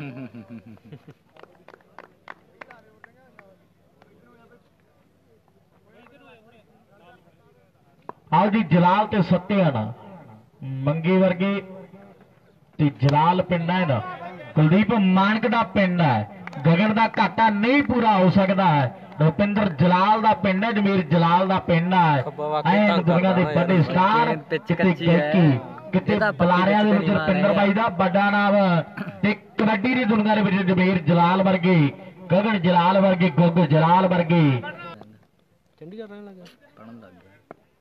आओ जी जलाल ते सत्यान मंगी वर्गे ते जलाल पिंड है ना कुलदीप मानक दा पिंड है गगन दा घाटा नहीं पूरा हो सकता है रुपिंदर जलाल दा पिंड है जमीर जलाल दा पिंड है एन दुनिया दे बड़े स्टार किते गैकी किते बलारियां दे विच रुपिंदर भाई दा बड़ा नाम ते कबड्डी दी दुनिया दे विच जमीर जलाल वर्गे गगन जलाल वर्गे गुग जलाल वर्गे चंडीगढ़ रहने लगा पढ़न लग गया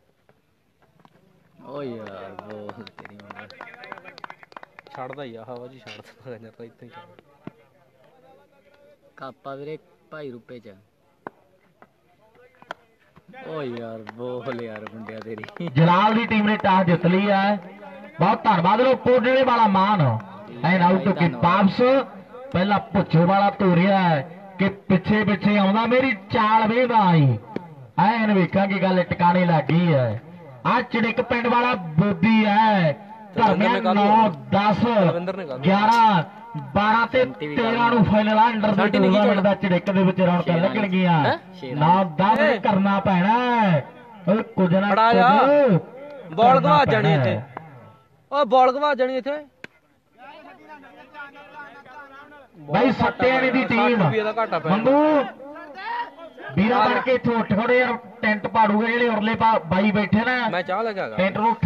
ओ यार बोल तेरी मगर छड़दा ही हवा जी छड़दा गंजा तो इत्थे ही कापा वीरे भाई रुपए च ओ यार बोल यार मुंडिया तेरी जलाल दी टीम ने टॉस जित ली है बहुत धन्यवाद लो कोडले वाला मान एंड आउट के वापस पहला भुच्चो वाला धोरिया है कि पिछे पिछे आउंदा मेरी चाल वेदा आई एन वेखा की गल टिकाने लग गई है आ चिड़िक पिंड वाला बोदी है धर्मिया 9 10 11 12 ते 13 फाइनल अंडर द टूर्नामेंट दा चिड़िक दे विच रौनकां लगणगीਆਂ 9 10 करना पैना ओए कुछ ना बॉल गवा जानी इत्थे ओ बॉल गवा जानी इत्थे भाई सत्यानी दी टीम मंगू ਵੀਰਾ ਬਣ ਕੇ ਇੱਥੋਂ ਉੱਠ ਖੜੇ ਯਾਰ ਟੈਂਟ ਪਾੜੂਗੇ ਜਿਹੜੇ ਉਰਲੇ ਬਾਈ ਬੈਠੇ ਨਾ ਮੈਂ ਚਾਹ ਲੈ ਕੇ ਆ ਗਿਆ ਟੈਂਟ ਨੂੰ